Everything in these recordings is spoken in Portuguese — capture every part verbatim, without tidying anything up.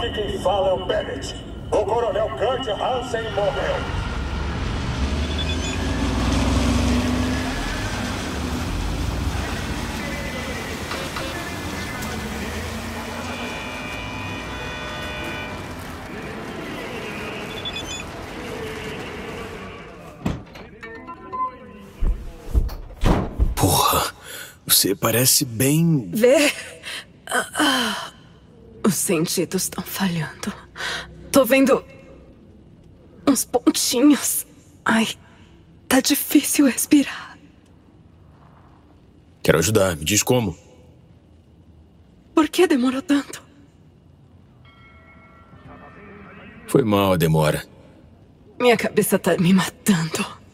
Aqui quem fala é o Bennett. O Coronel Kurt Hansen morreu. Porra, você parece bem... Vê? Ah, ah, os sentidos estão falhando. Tô vendo uns pontinhos. Ai, tá difícil respirar. Quero ajudar, me diz como. Por que demorou tanto? Foi mal a demora. Minha cabeça tá me matando.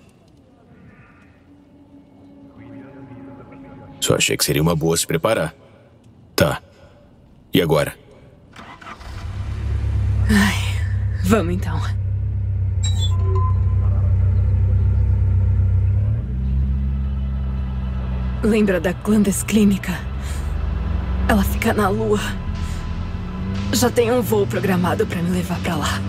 Só achei que seria uma boa se preparar. Tá. E agora? Ai, vamos então. Lembra da Glandes Clínica? Ela fica na Lua. Já tem um voo programado pra me levar pra lá.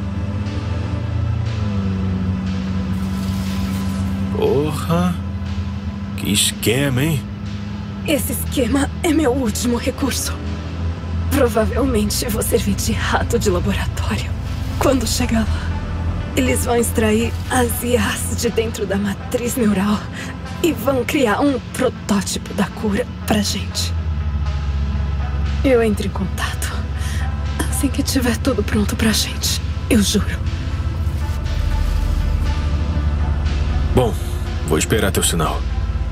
Porra! Que esquema, hein? Esse esquema é meu último recurso. Provavelmente vou servir de rato de laboratório. Quando chegar lá, eles vão extrair as I As de dentro da matriz neural e vão criar um protótipo da cura pra gente. Eu entro em contato assim que tiver tudo pronto pra gente. Eu juro. Bom, vou esperar teu sinal.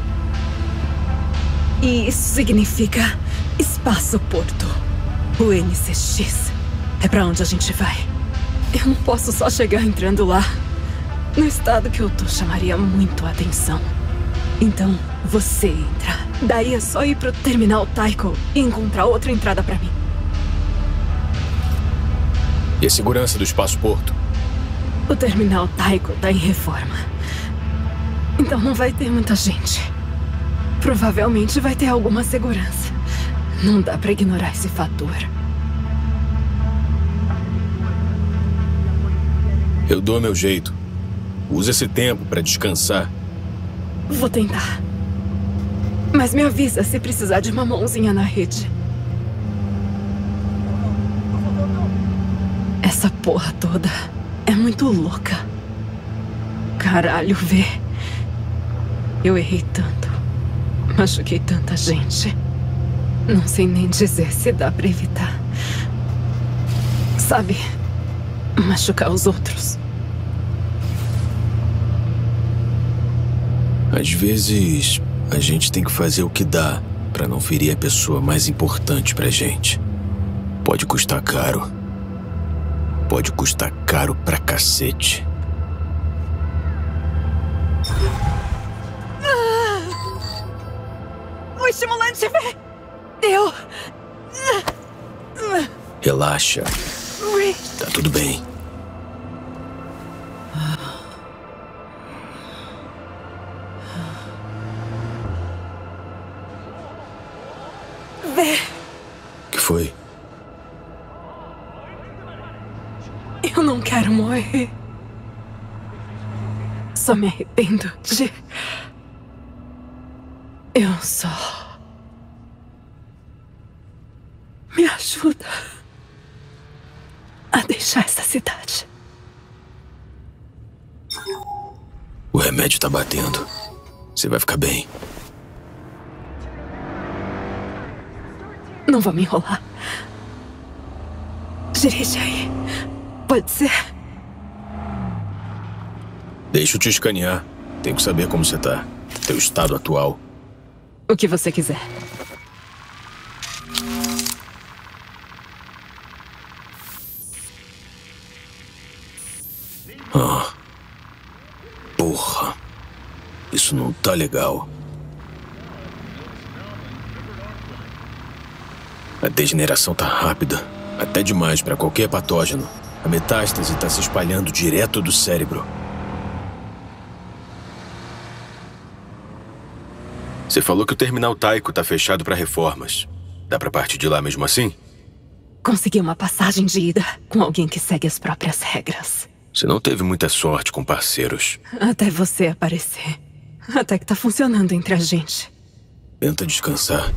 E isso significa Espaço Porto. O N C X. É pra onde a gente vai. Eu não posso só chegar entrando lá. No estado que eu tô, chamaria muito a atenção. Então, você entra. Daí é só ir pro terminal Tycho e encontrar outra entrada pra mim. E a segurança do Espaço Porto? O terminal Tycho tá em reforma. Então não vai ter muita gente. Provavelmente vai ter alguma segurança. Não dá pra ignorar esse fator. Eu dou meu jeito. Usa esse tempo pra descansar. Vou tentar. Mas me avisa se precisar de uma mãozinha na rede. Essa porra toda é muito louca. Caralho, vê. Eu errei tanto. Machuquei tanta gente. Não sei nem dizer se dá pra evitar. Sabe? Machucar os outros. Às vezes, a gente tem que fazer o que dá pra não ferir a pessoa mais importante pra gente. Pode custar caro. Pode custar caro pra cacete. O estimulante vê! Deu! Relaxa. Tá tudo bem. Vê! O que foi? Eu não quero morrer. Só me arrependo de... Eu só... Me ajuda a deixar essa cidade. O remédio tá batendo. Você vai ficar bem. Não vou me enrolar. Dirige aí. Pode ser? Deixa eu te escanear. Tenho que saber como você tá. Teu estado atual. O que você quiser. Ah. Porra. Isso não tá legal. A degeneração tá rápida. Até demais pra qualquer patógeno. A metástase tá se espalhando direto do cérebro. Você falou que o terminal Tycho tá fechado pra reformas. Dá pra partir de lá mesmo assim? Consegui uma passagem de ida com alguém que segue as próprias regras. Você não teve muita sorte com parceiros. Até você aparecer. Até que tá funcionando entre a gente. Tenta descansar.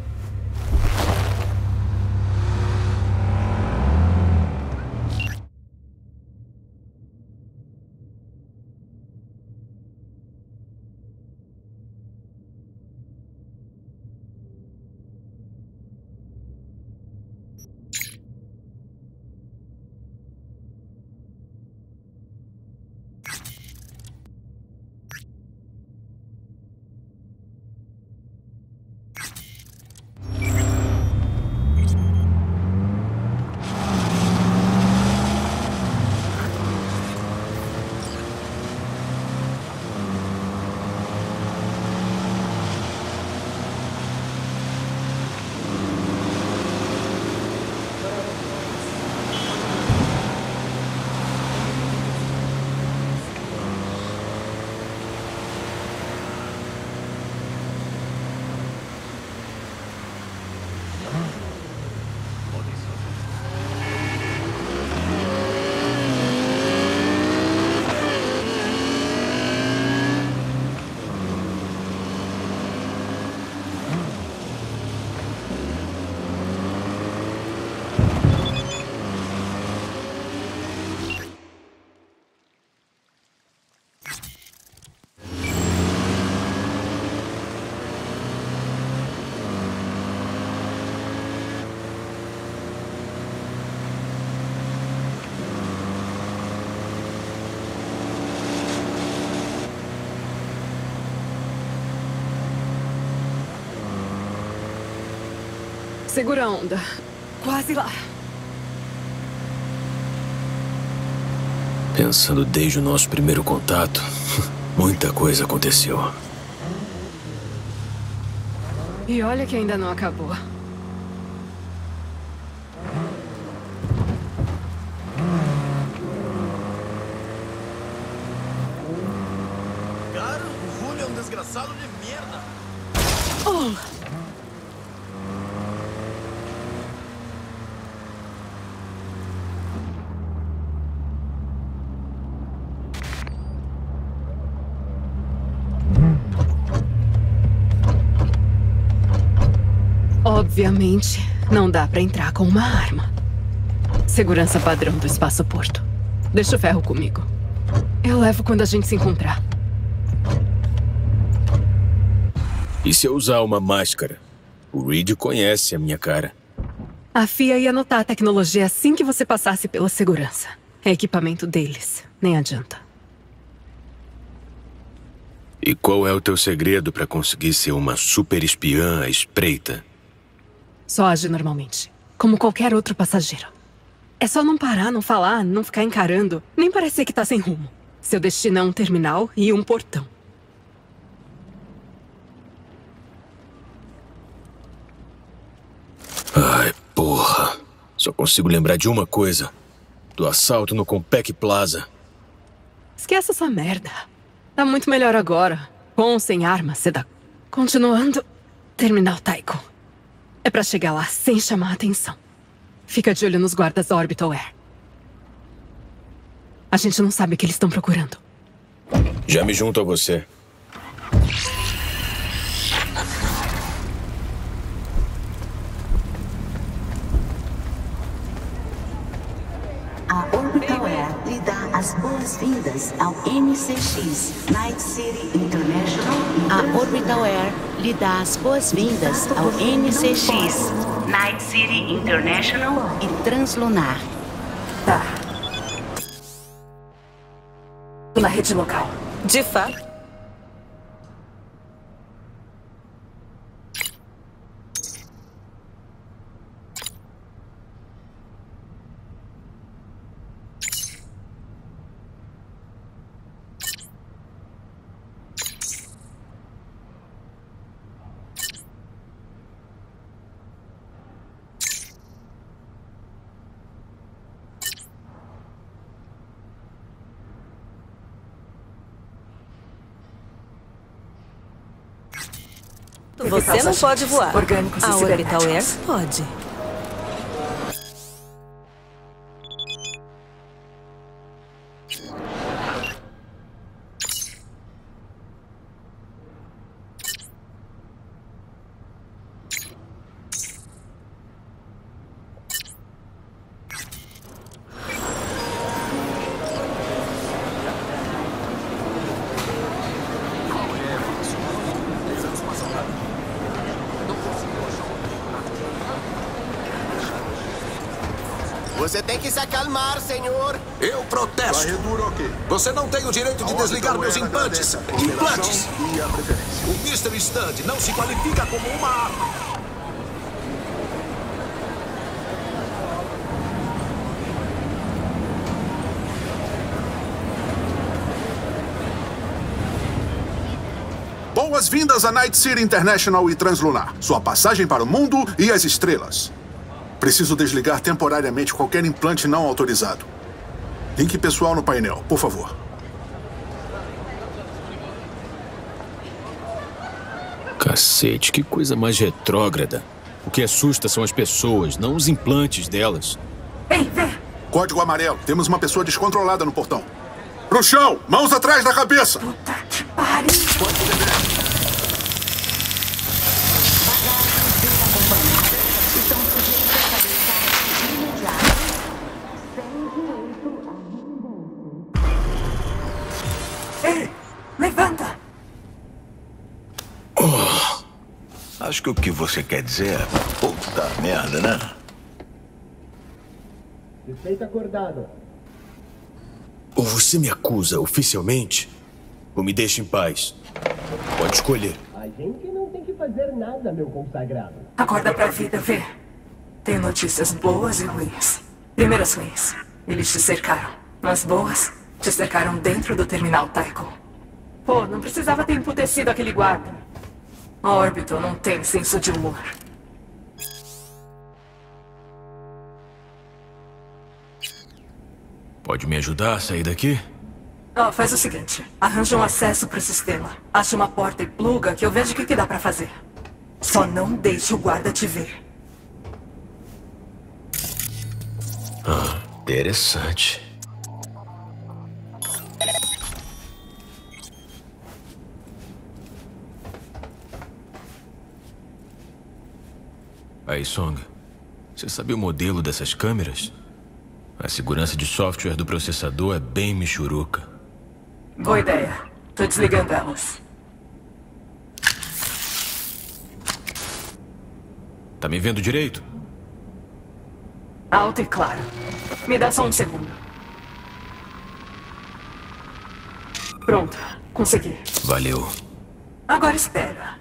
Segura a onda. Quase lá. Pensando desde o nosso primeiro contato, muita coisa aconteceu. E olha que ainda não acabou. Cara, o Julio é um desgraçado de merda. Oh! Obviamente, não dá pra entrar com uma arma. Segurança padrão do Espaço Porto. Deixa o ferro comigo. Eu levo quando a gente se encontrar. E se eu usar uma máscara? O Reed conhece a minha cara. A F I A ia notar a tecnologia assim que você passasse pela segurança. É equipamento deles. Nem adianta. E qual é o teu segredo pra conseguir ser uma super espiã à espreita? Só age normalmente, como qualquer outro passageiro. É só não parar, não falar, não ficar encarando, nem parecer que tá sem rumo. Seu destino é um terminal e um portão. Ai, porra. Só consigo lembrar de uma coisa. Do assalto no Compaq Plaza. Esquece essa merda. Tá muito melhor agora. Com ou sem arma, Seda. Continuando, Terminal Tycho. É pra chegar lá sem chamar a atenção. Fica de olho nos guardas da Orbital Air. A gente não sabe o que eles estão procurando. Já me junto a você. A Orbital Air lhe dá as boas-vindas ao N C X, Night City International. A Orbital Air lhe dá as boas-vindas ao N C X, Night City International e Translunar. Tá. Na rede local. De fato. Você não pode voar. Orgânicos e A Orbital Air cibernéticos. pode. Você tem que se acalmar, senhor. Eu protesto. Varredura ok. Você não tem o direito de desligar meus implantes. Implantes! E a preferência. O mister Stand não se qualifica como uma arma. Boas-vindas a Night City International e Translunar. Sua passagem para o mundo e as estrelas. Preciso desligar temporariamente qualquer implante não autorizado. Link pessoal no painel, por favor. Cacete, que coisa mais retrógrada. O que assusta são as pessoas, não os implantes delas. Vem, vem. Código amarelo. Temos uma pessoa descontrolada no portão. Pro chão! Mãos atrás da cabeça! Puta que pariu. Ei, levanta. Oh, acho que o que você quer dizer é puta merda, né? Respeito acordado. Ou você me acusa oficialmente, ou me deixa em paz. Pode escolher. A gente não tem que fazer nada, meu consagrado. Acorda pra vida, vê. Tem notícias boas e ruins. Primeiras ruins. Eles te cercaram. As boas, te cercaram dentro do terminal Tycho. Pô, não precisava ter emputecido aquele guarda. A Orbital não tem senso de humor. Pode me ajudar a sair daqui? Ó, faz o seguinte. Arranja um acesso pro sistema. Acha uma porta e pluga que eu vejo o que, que dá pra fazer. Só não deixe o guarda te ver. Ah, interessante. Aí, Song, você sabe o modelo dessas câmeras? A segurança de software do processador é bem michuruca. Boa ideia. Tô desligando elas. Tá me vendo direito? Alto e claro. Me dá só um segundo. Pronto. Consegui. Valeu. Agora espera.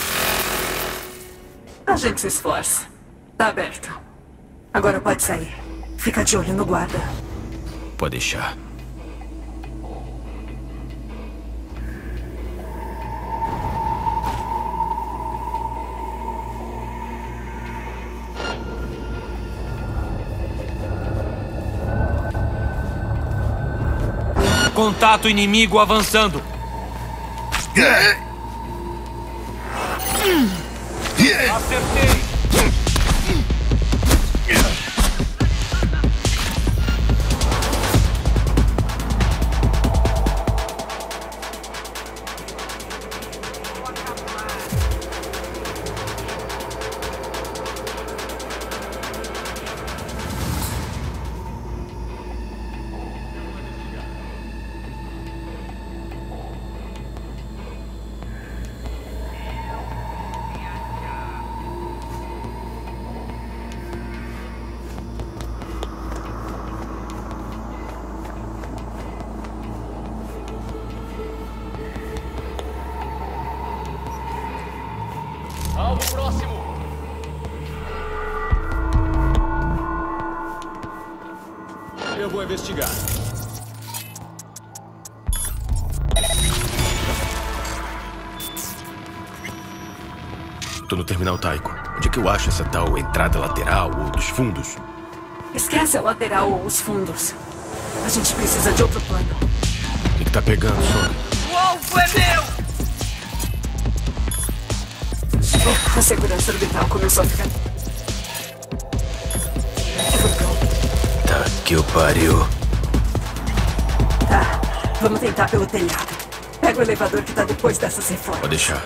A gente se esforça. Tá aberto. Agora pode sair. Fica de olho no guarda. Pode deixar. Contato inimigo avançando. Acertei. Alvo próximo. Eu vou investigar. Tô no terminal Tycho. Onde é que eu acho essa tal entrada lateral ou dos fundos? Esquece a lateral ou os fundos. A gente precisa de outro plano. O que, que tá pegando, Song? O alvo é meu! A segurança orbital começou a ficar... Tá que eu pariu. Tá, vamos tentar pelo telhado. Pega o elevador que tá depois dessas reformas. Pode deixar.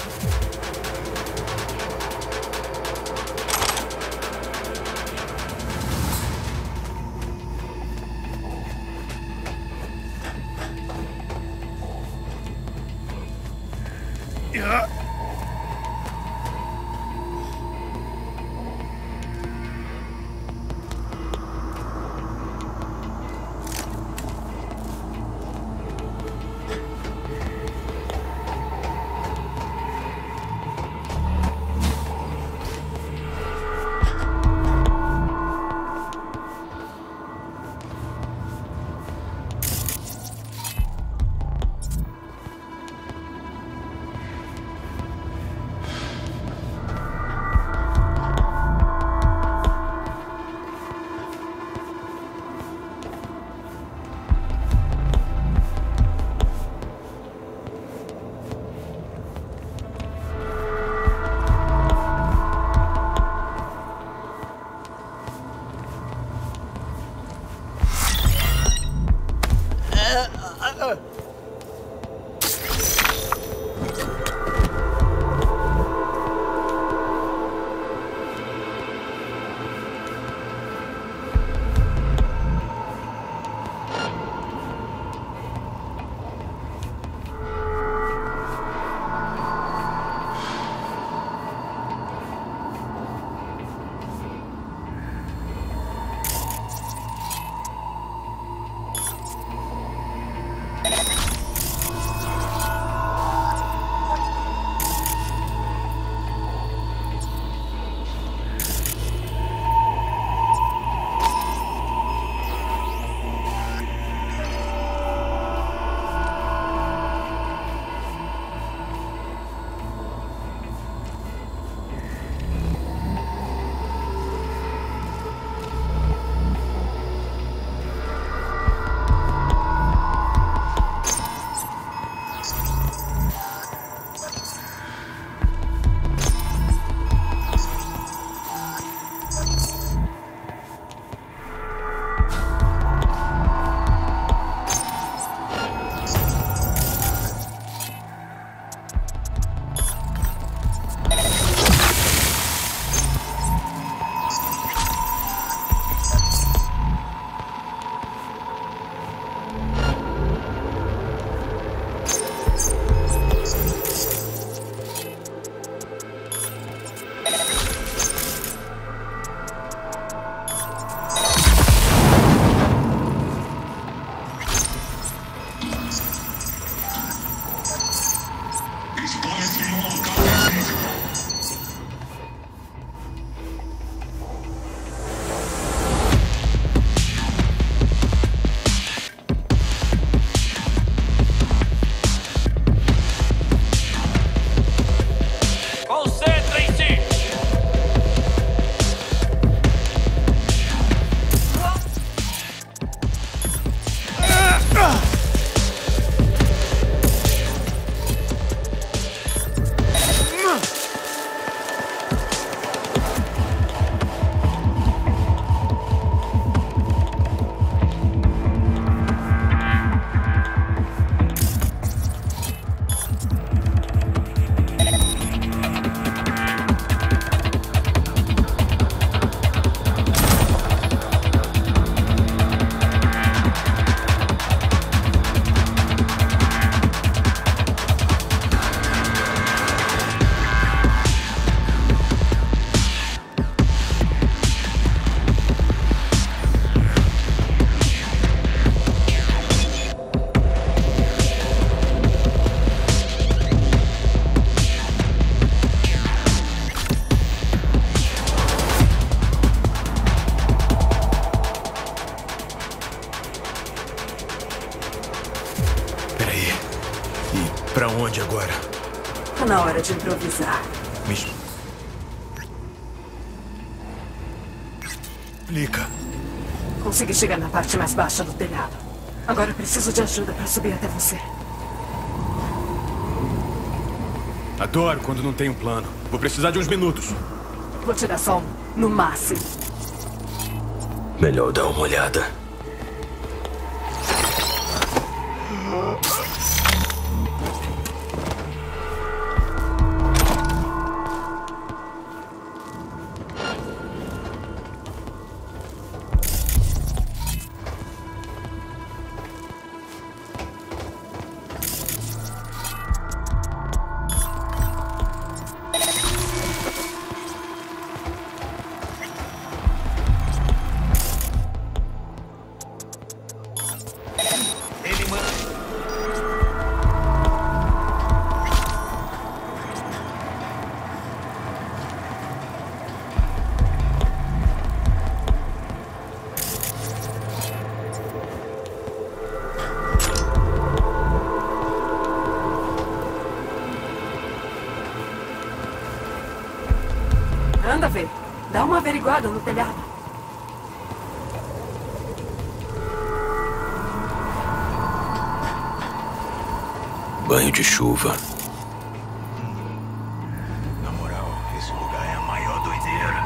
Pra onde agora? Tá na hora de improvisar. Me explica. Consegui chegar na parte mais baixa do telhado. Agora preciso de ajuda pra subir até você. Adoro quando não tem um plano. Vou precisar de uns minutos. Vou tirar só um, no máximo. Melhor dar uma olhada. Anda, ver. Dá uma averiguada no telhado. Banho de chuva. Na moral, esse lugar é a maior doideira.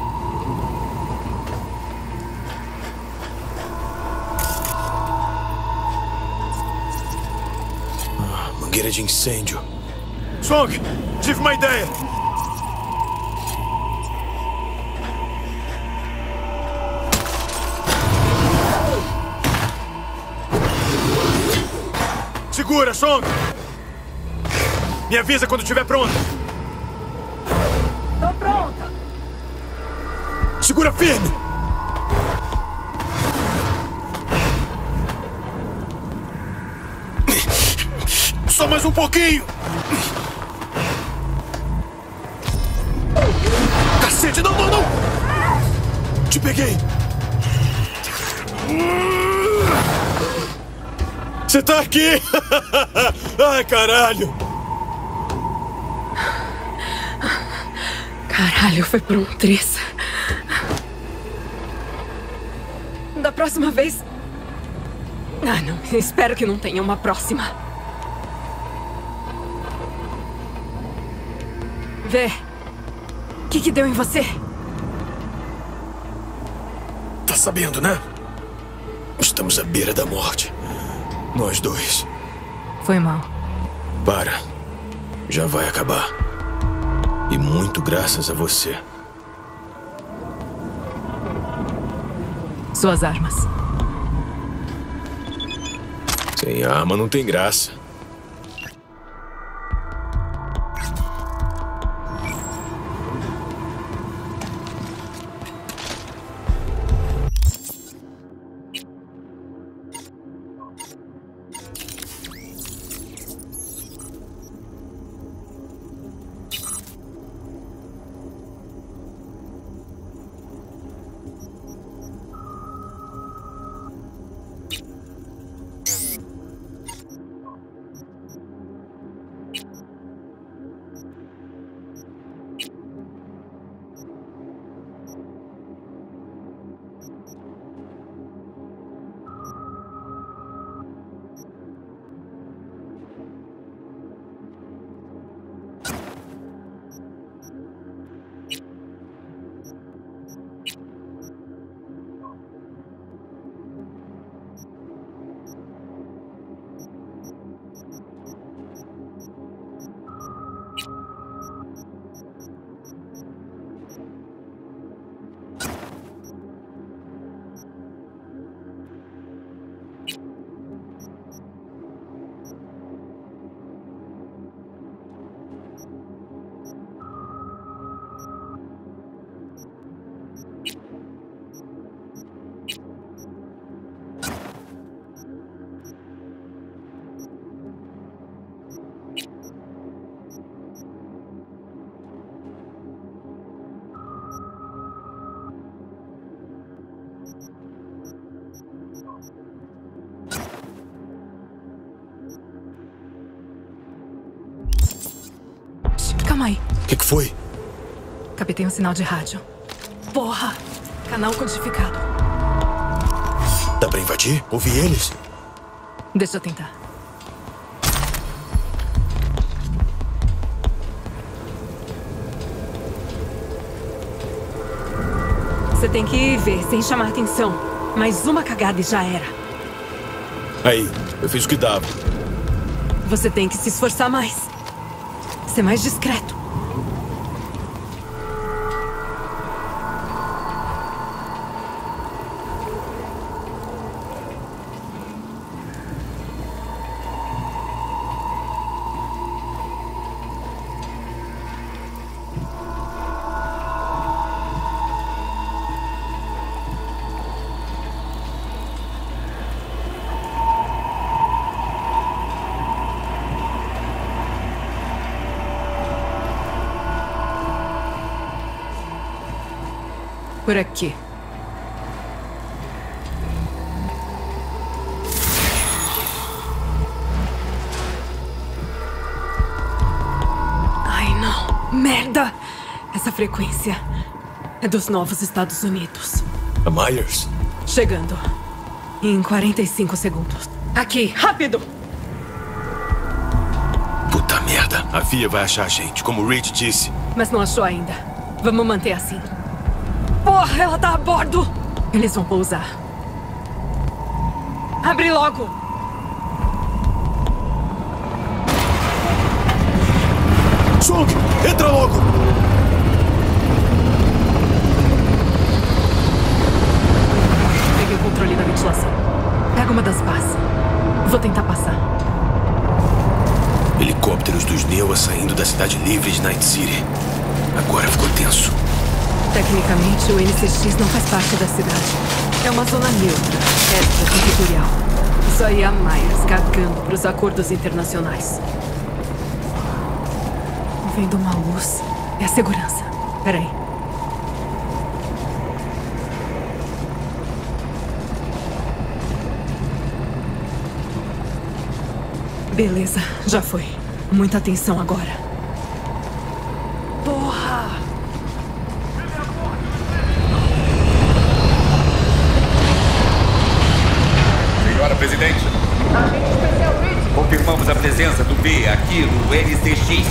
Ah, mangueira de incêndio. Song, tive uma ideia. Segura, Song! Me avisa quando estiver pronta. Tô pronta. Segura firme! Só mais um pouquinho! Cacete, não, não, não! Te peguei! Você tá aqui! Ai, caralho! Caralho, foi por um triz. Da próxima vez... Ah, não. Espero que não tenha uma próxima. Vê. O que que deu em você? Tá sabendo, né? Estamos à beira da morte. Nós dois. Foi mal. Para. Já vai acabar. E muito graças a você. Suas armas. Sem arma não tem graça. Calma aí. O que, que foi? Captei um sinal de rádio. Porra! Canal codificado. Dá pra invadir? Ouvi eles? Deixa eu tentar. Você tem que ir ver, sem chamar atenção. Mais uma cagada e já era. Aí, eu fiz o que dava. Você tem que se esforçar mais. Ser mais discreto. Por aqui. Ai, não. Merda! Essa frequência é dos novos Estados Unidos. A Myers? Chegando. Em quarenta e cinco segundos. Aqui, rápido! Puta merda. A V I A vai achar a gente, como o Reed disse. Mas não achou ainda. Vamos manter assim. Porra, ela tá a bordo! Eles vão pousar. Abre logo! Song, entra logo! Peguei o controle da ventilação. Pega uma das pás. Vou tentar passar. Helicópteros dos Neua saindo da cidade livre de Night City. Agora ficou tenso. Tecnicamente, o N C X não faz parte da cidade. É uma zona neutra, extraterritorial. Isso aí é a Myers cagando pros acordos internacionais. Vendo uma luz. É a segurança. Peraí. Beleza, já foi. Muita atenção agora. Porra! Senhora Presidente. Agente especial Reed. Confirmamos a presença do V aqui no N C X.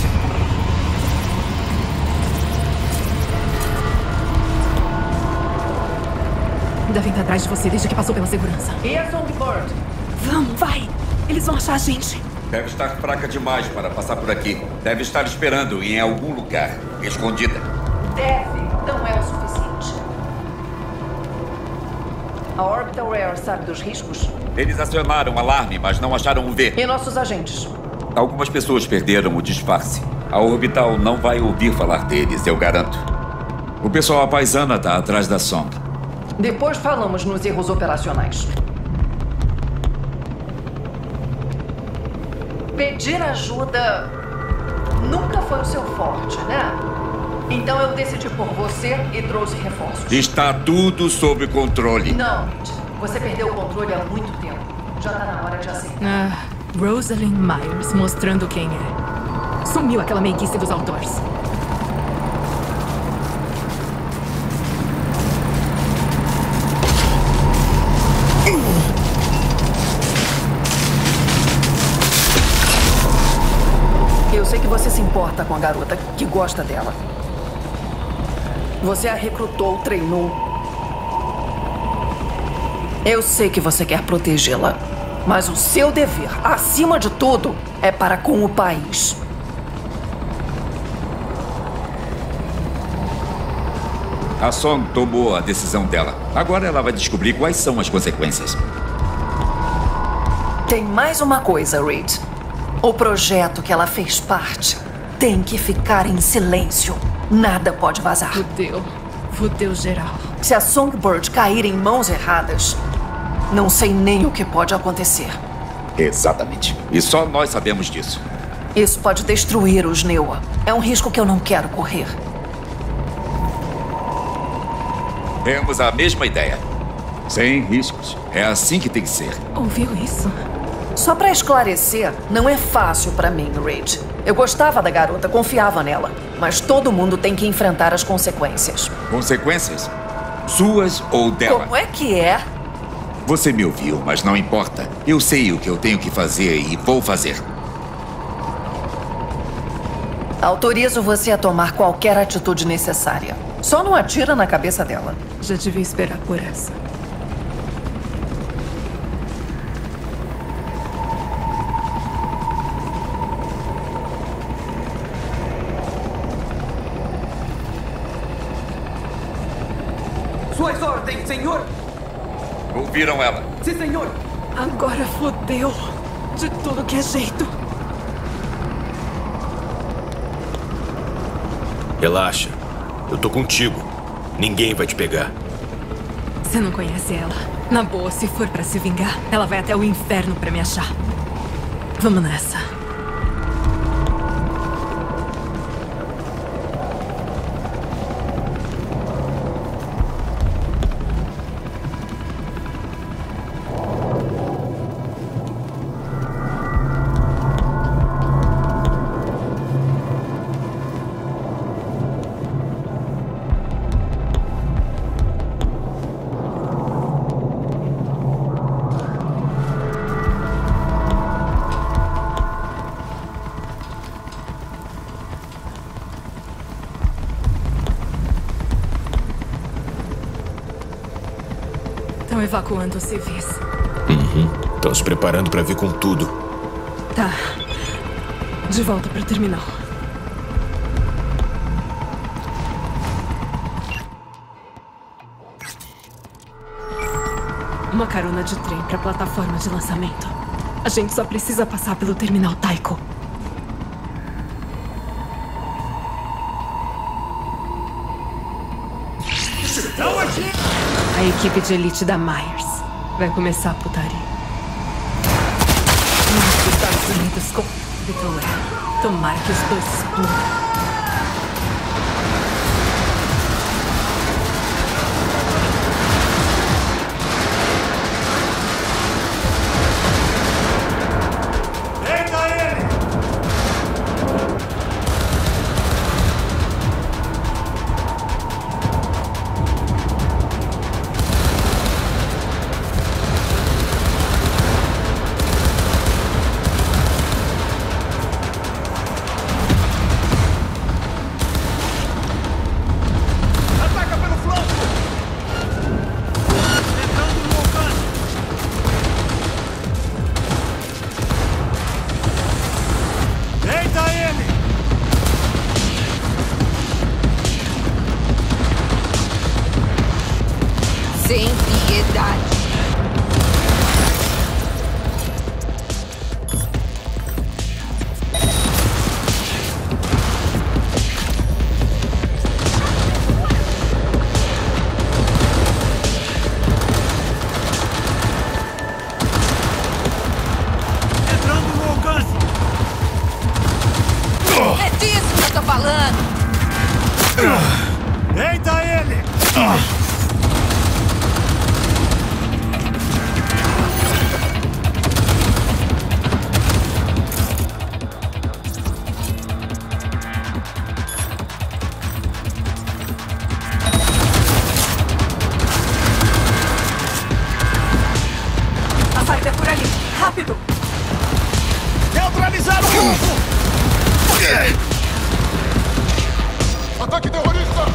Devem estar atrás de você desde que passou pela segurança. E a Songbird? Vamos, vai! Eles vão achar a gente. Deve estar fraca demais para passar por aqui. Deve estar esperando em algum lugar, escondida. Deve, não é o suficiente. A Orbital Air sabe dos riscos? Eles acionaram o alarme, mas não acharam o V. E nossos agentes? Algumas pessoas perderam o disfarce. A Orbital não vai ouvir falar deles, eu garanto. O pessoal apaisana está atrás da Song. Depois falamos nos erros operacionais. Pedir ajuda nunca foi o seu forte, né? Então eu decidi por você e trouxe reforços. Está tudo sob controle. Não, você perdeu o controle há muito tempo. Já tá na hora de aceitar. Ah, Rosalind Myers mostrando quem é. Sumiu aquela meiguice dos outdoors. Eu sei que você se importa com a garota, que gosta dela. Você a recrutou, treinou. Eu sei que você quer protegê-la, mas o seu dever, acima de tudo, é para com o país. A Song tomou a decisão dela. Agora ela vai descobrir quais são as consequências. Tem mais uma coisa, Reed. O projeto que ela fez parte tem que ficar em silêncio. Nada pode vazar. Fudeu. Fudeu geral. Se a Songbird cair em mãos erradas, não sei nem o que pode acontecer. Exatamente. E só nós sabemos disso. Isso pode destruir os Neua. É um risco que eu não quero correr. Temos a mesma ideia. Sem riscos. É assim que tem que ser. Ouviu isso? Só pra esclarecer, não é fácil pra mim, Reed. Eu gostava da garota, confiava nela. Mas todo mundo tem que enfrentar as consequências. Consequências? Suas ou dela? Como é que é? Você me ouviu, mas não importa. Eu sei o que eu tenho que fazer e vou fazer. Autorizo você a tomar qualquer atitude necessária. Só não atira na cabeça dela. Já devia esperar por essa. Suas ordens, senhor! Ouviram ela? Sim, senhor! Agora fodeu. De tudo que é jeito. Relaxa. Eu tô contigo. Ninguém vai te pegar. Você não conhece ela. Na boa, se for pra se vingar, ela vai até o inferno pra me achar. Vamos nessa. evacuando os civis. Uhum. Estão se preparando para vir com tudo. Tá. De volta pro terminal. Uma carona de trem pra plataforma de lançamento. A gente só precisa passar pelo terminal Tycho. A equipe de elite da Myers vai começar a putaria. Nos Estados Unidos com Orbital. Tomara que os dois explodam. Sem piedade. Entrando no alcance. É disso que eu tô falando. Eita ele! A saída é por ali. Rápido! Neutralizar o grupo! Ataque terrorista!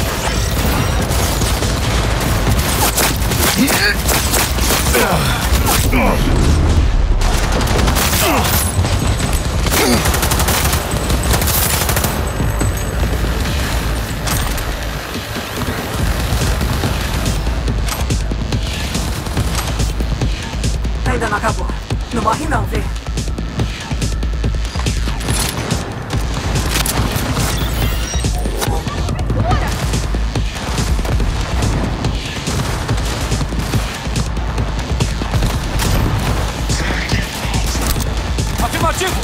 Ainda não acabou. Não morre não, vê. Afirmativo!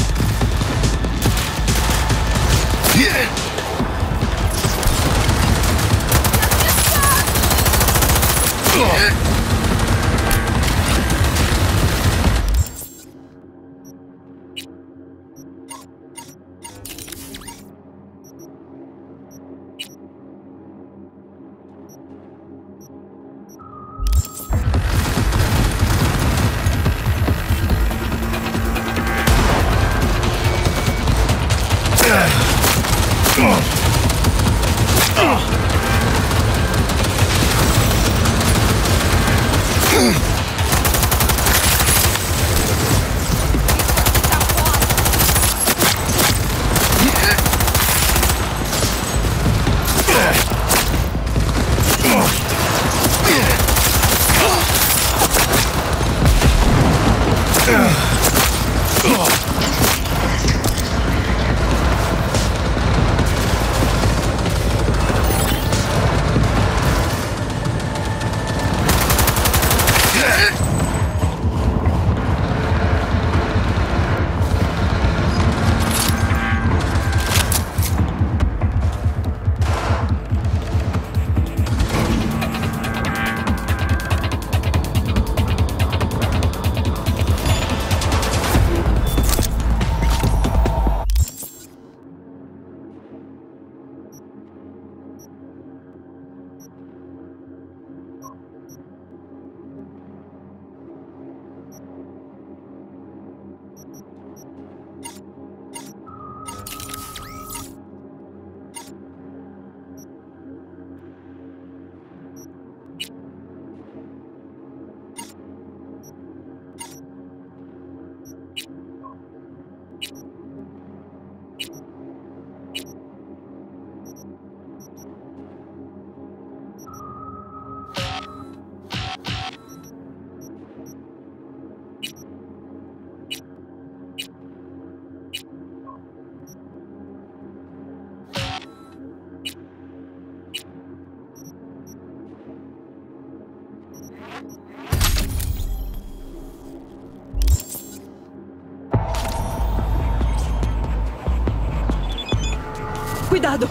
Cuidado!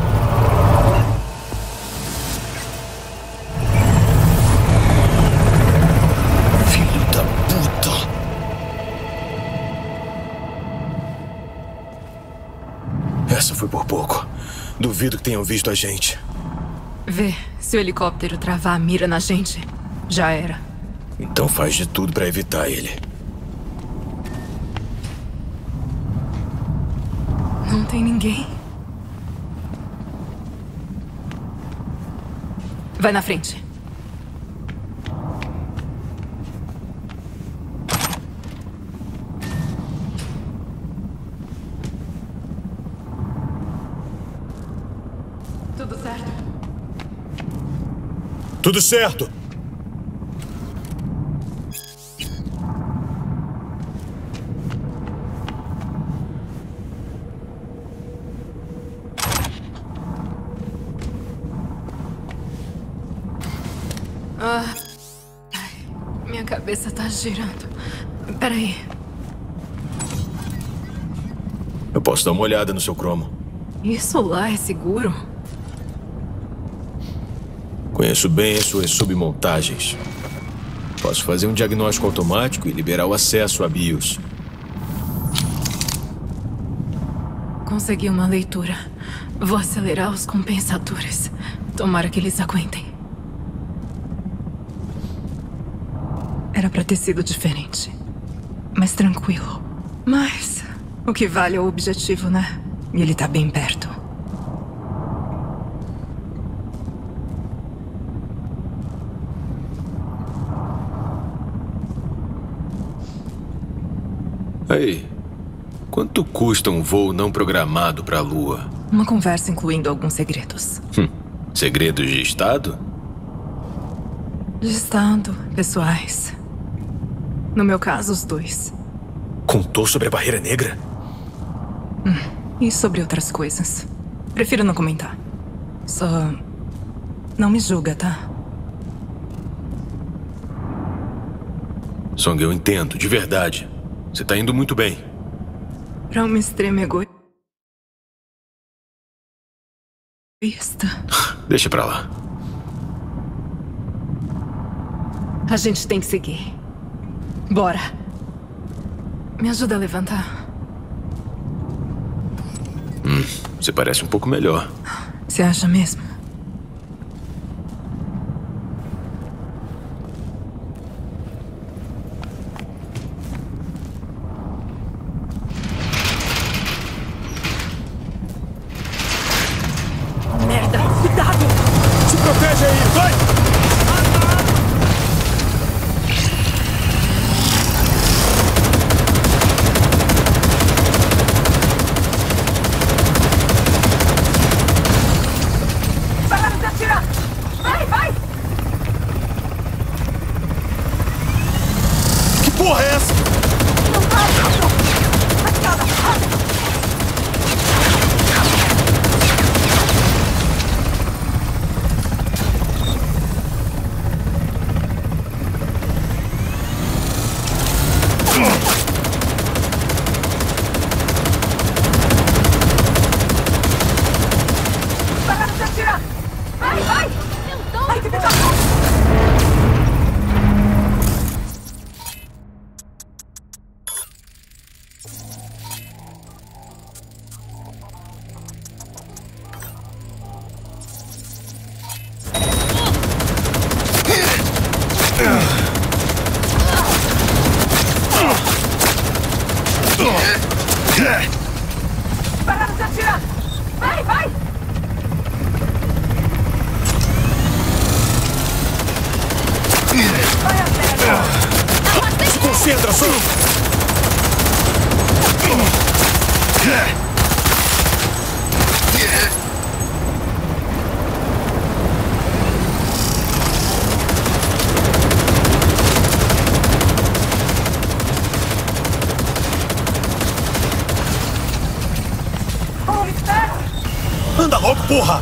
Filho da puta! Essa foi por pouco. Duvido que tenham visto a gente. Vê, se o helicóptero travar a mira na gente, já era. Então faz de tudo pra evitar ele. Não tem ninguém. Vai na frente. Tudo certo? Tudo certo. Ah, ai, minha cabeça tá girando. Peraí. Eu posso dar uma olhada no seu cromo. Isso lá é seguro? Conheço bem as suas submontagens. Posso fazer um diagnóstico automático e liberar o acesso a BIOS. Consegui uma leitura. Vou acelerar os compensadores. Tomara que eles aguentem. Era pra ter sido diferente. Mais tranquilo. Mas o que vale é o objetivo, né? E ele tá bem perto. Aí, quanto custa um voo não programado pra Lua? Uma conversa incluindo alguns segredos. Hum, segredos de Estado? De Estado, pessoais. No meu caso, os dois. Contou sobre a Barreira Negra? Hum, e sobre outras coisas. Prefiro não comentar. Só... não me julga, tá? Song, eu entendo, de verdade. Você tá indo muito bem. Pra uma extrema egoísta. Deixa pra lá. A gente tem que seguir. Bora. Me ajuda a levantar. Hum, você parece um pouco melhor. Você acha mesmo? Merda! Cuidado! Se protege aí! Vai! Porra é essa? Para de atirar! Vai, vai! Ai, que pedaço! Para de atirar! Vai, vai! Vai a sério! Se concentra, Su! Anda logo, porra!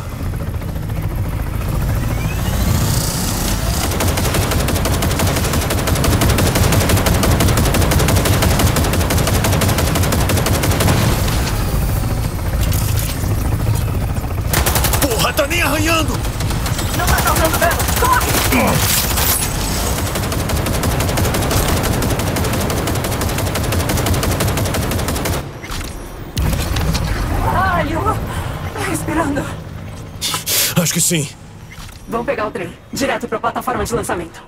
Acho que sim. Vamos pegar o trem. Direto pra plataforma de lançamento.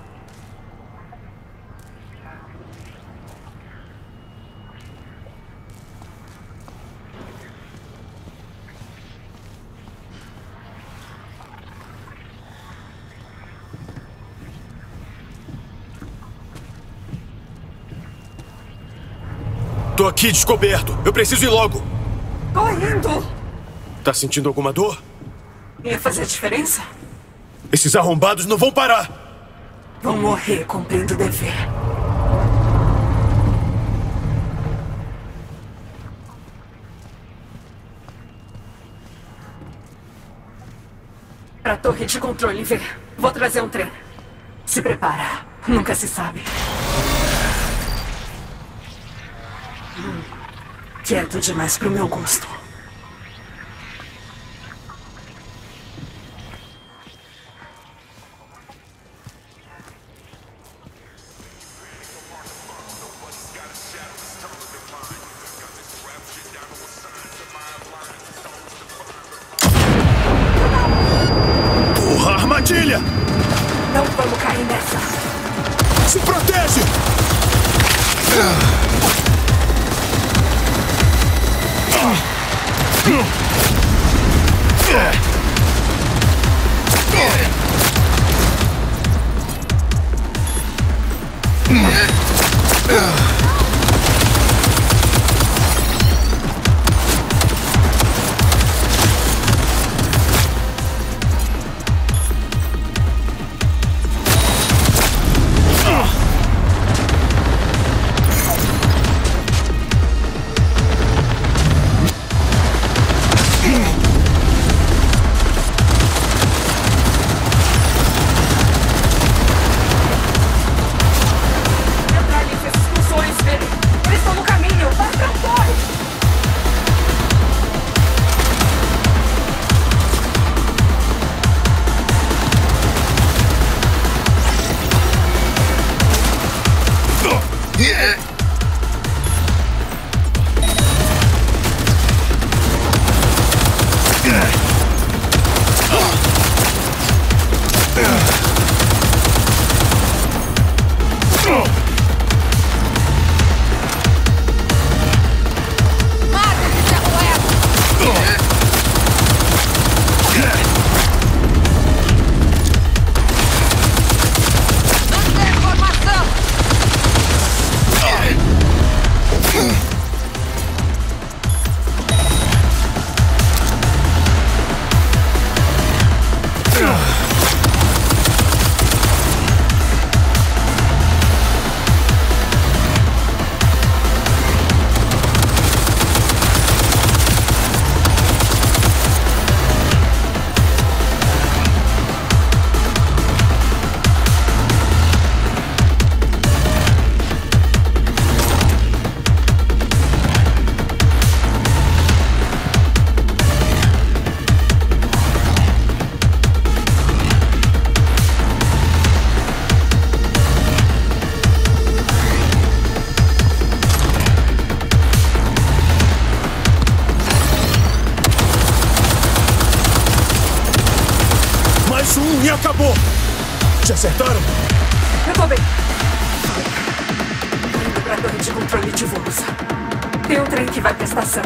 Tô aqui descoberto. Eu preciso ir logo. Tô indo. Tá sentindo alguma dor? Ia fazer diferença? Esses arrombados não vão parar. Vão morrer cumprindo o dever. Pra torre de controle, vê. Vou trazer um trem. Se prepara. Nunca se sabe. Hum. Quieto demais pro meu gosto. Porra, armadilha! Não vamos cair nessa. Se protege! Um e acabou! Te acertaram? Eu tô bem. Indo pra torre de controle de voos. Tem um trem que vai pra estação.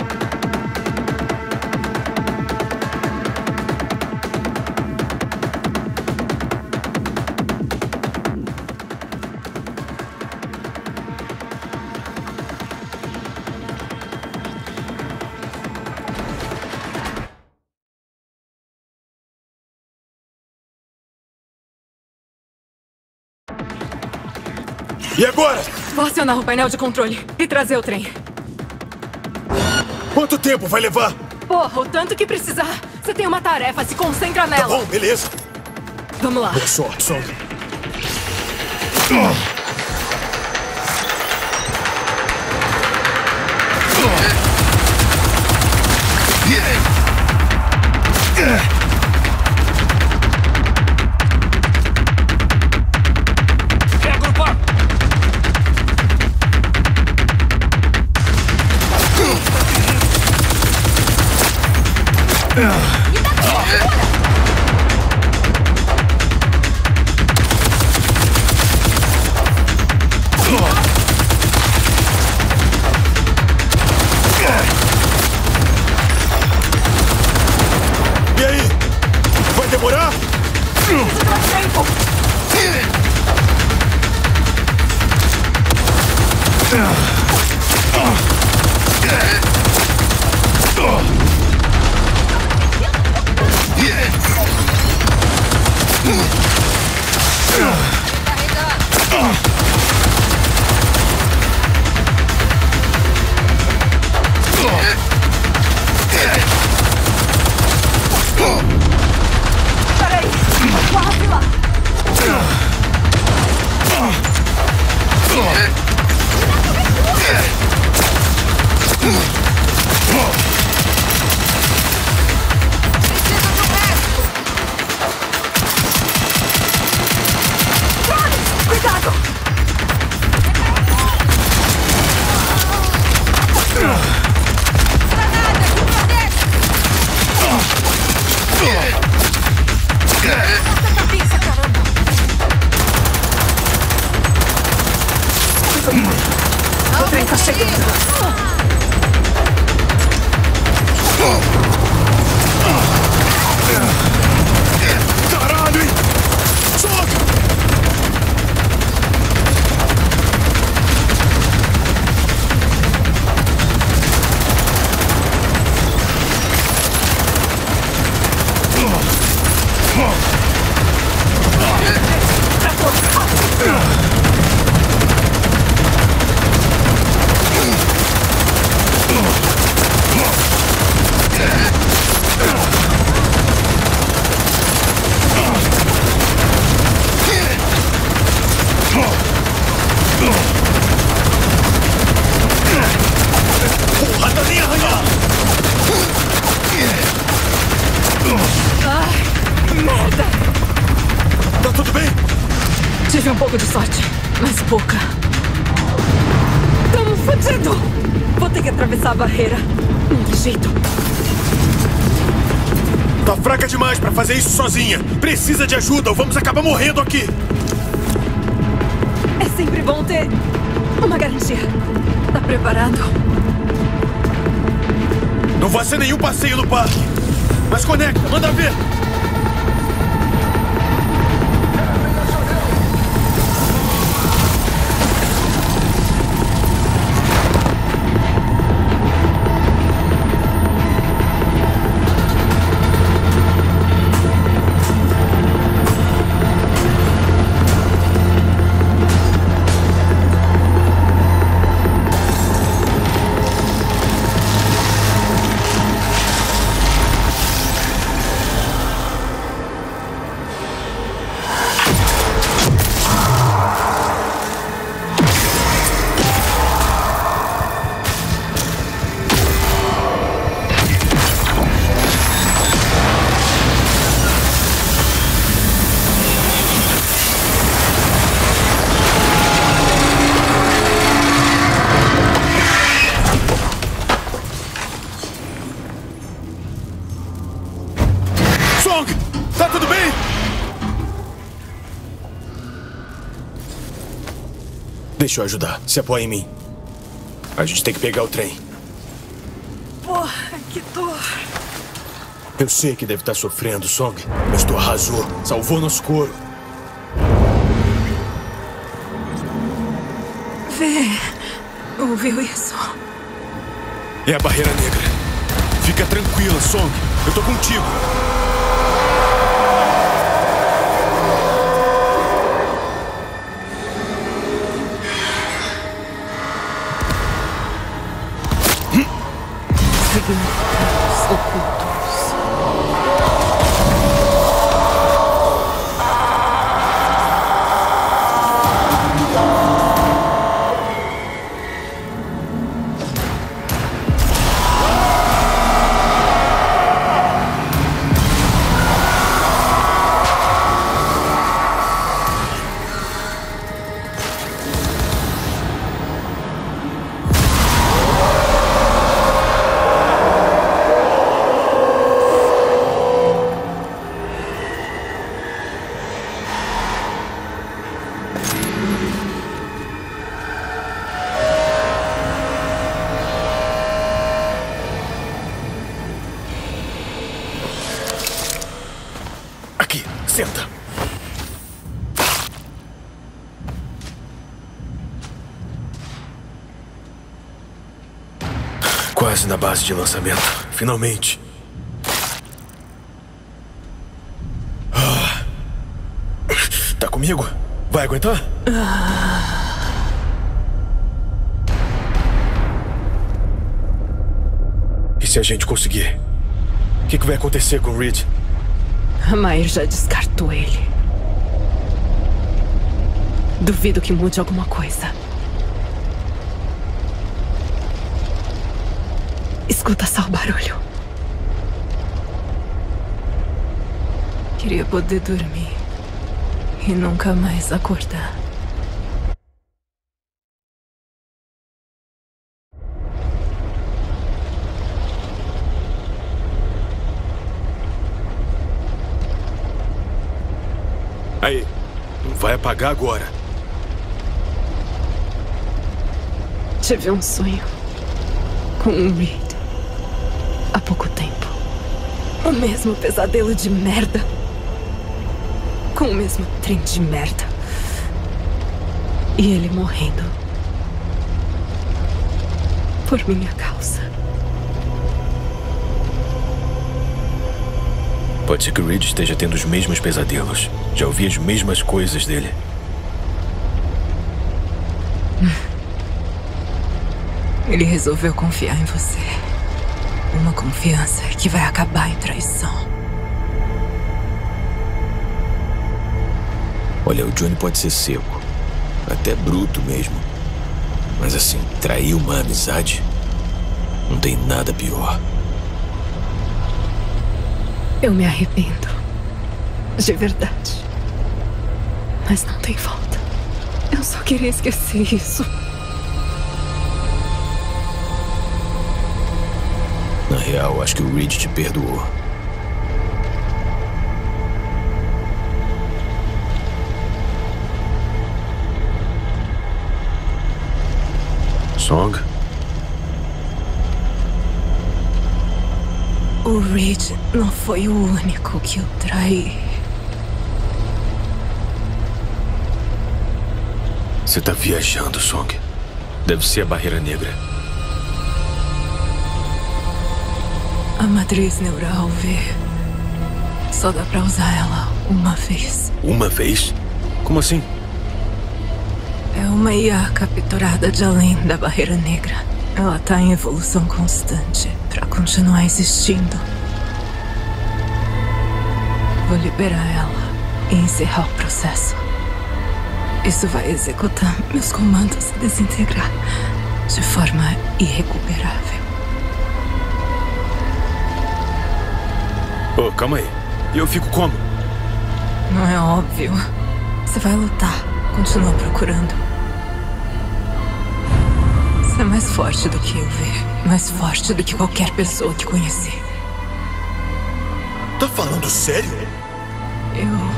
E agora? Vou acionar o painel de controle e trazer o trem. Quanto tempo vai levar? Porra, o tanto que precisar. Você tem uma tarefa, se concentra nela. Tá bom, beleza. Vamos lá. Boa sorte, Song. Me dá Peraí, quase lá. Cuidado! Cabeça, caramba! O trem tá chegando. Caralho, hein? Soca! Porra, tá nem arranhado! Ai, merda! Tá tudo bem? Tive um pouco de sorte, mas pouca. Tamo fudido! Vou ter que atravessar a barreira. Não tem jeito. Tá fraca demais pra fazer isso sozinha. Precisa de ajuda ou vamos acabar morrendo aqui. É sempre bom ter uma garantia. Tá preparado? Não vai ser nenhum passeio no parque. Mas conecta, manda ver. Tá tudo bem? Deixa eu ajudar. Se apoia em mim. A gente tem que pegar o trem. Porra, que dor. Eu sei que deve estar sofrendo, Song, mas tu arrasou. Salvou nosso couro. Vê. Ouviu isso? É a Barreira Negra. Fica tranquila, Song. Eu tô contigo. Significados ocultos. Quase na base de lançamento. Finalmente. Ah. Tá comigo? Vai aguentar? Ah. E se a gente conseguir? O que, que vai acontecer com o Reed? A Mair já descartou ele. Duvido que mude alguma coisa. Escuta só o barulho. Queria poder dormir e nunca mais acordar. Aí, não vai apagar agora. Tive um sonho com o Reed há pouco tempo. O mesmo pesadelo de merda. Com o mesmo trem de merda. E ele morrendo. Por minha causa. Pode ser que o Reed esteja tendo os mesmos pesadelos. Já ouvi as mesmas coisas dele. Ele resolveu confiar em você. Uma confiança que vai acabar em traição. Olha, o Johnny pode ser seco. Até bruto mesmo. Mas assim, trair uma amizade? Não tem nada pior. Eu me arrependo. De verdade. Mas não tem volta. Eu só queria esquecer isso. Na real, acho que o Reed te perdoou. Song? O Reed não foi o único que eu traí. Você tá viajando, Song. Deve ser a Barreira Negra. A matriz neural V. Só dá pra usar ela uma vez. Uma vez? Como assim? É uma I A capturada de além da Barreira Negra. Ela tá em evolução constante pra continuar existindo. Vou liberar ela e encerrar o processo. Isso vai executar meus comandos e desintegrar de forma irrecuperável. Ô, oh, calma aí. E eu fico como? Não é óbvio. Você vai lutar. Continua procurando. Você é mais forte do que eu, V. Mais forte do que qualquer pessoa que conheci. Tá falando sério? Eu...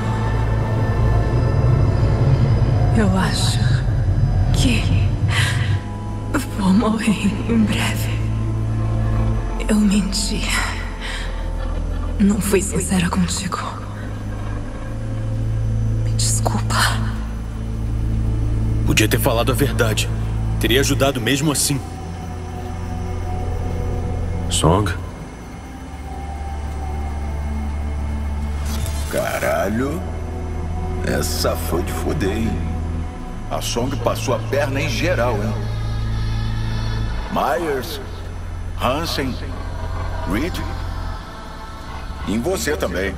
Eu acho que vou morrer em breve. Eu menti. Não fui sincera contigo. Me desculpa. Podia ter falado a verdade. Teria ajudado mesmo assim. Song? Caralho. Essa foi de foder, hein? A Song passou a perna em geral, hein? Myers, Hansen, Reed. E em você também.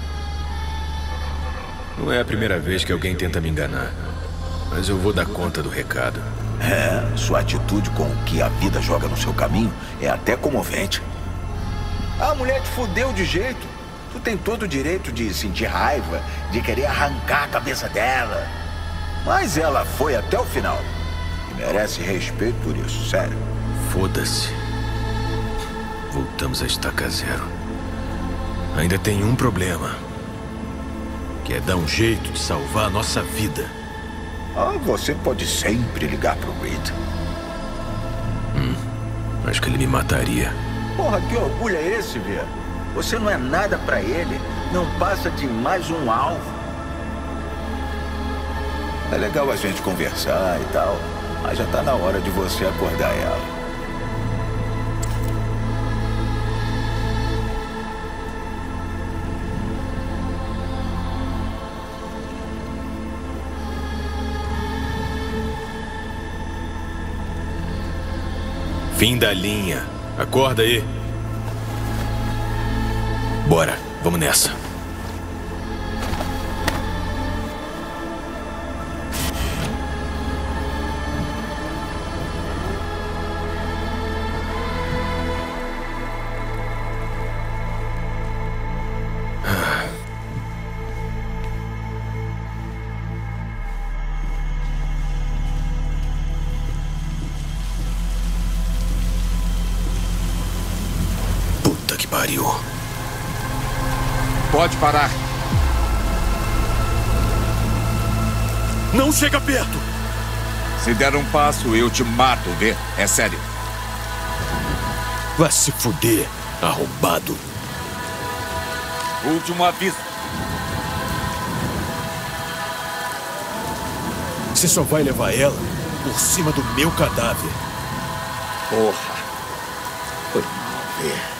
Não é a primeira vez que alguém tenta me enganar. Mas eu vou dar conta do recado. É, sua atitude com o que a vida joga no seu caminho é até comovente. A mulher te fudeu de jeito. Tu tem todo o direito de sentir raiva, de querer arrancar a cabeça dela. Mas ela foi até o final. E merece respeito por isso, sério. Foda-se. Voltamos a estaca zero. Ainda tem um problema. Que é dar um jeito de salvar a nossa vida. Ah, você pode sempre ligar pro Reed. Hum, acho que ele me mataria. Porra, que orgulho é esse, Vê? Você não é nada pra ele. Não passa de mais um alvo. É legal a gente conversar e tal, mas já tá na hora de você acordar ela. Fim da linha. Acorda aí. Bora, vamos nessa. Puta que pariu. Pode parar. Não chega perto! Se der um passo, eu te mato, vê? É sério. Vai se fuder, arrombado. Último aviso. Você só vai levar ela por cima do meu cadáver. Porra. Foi mal ver.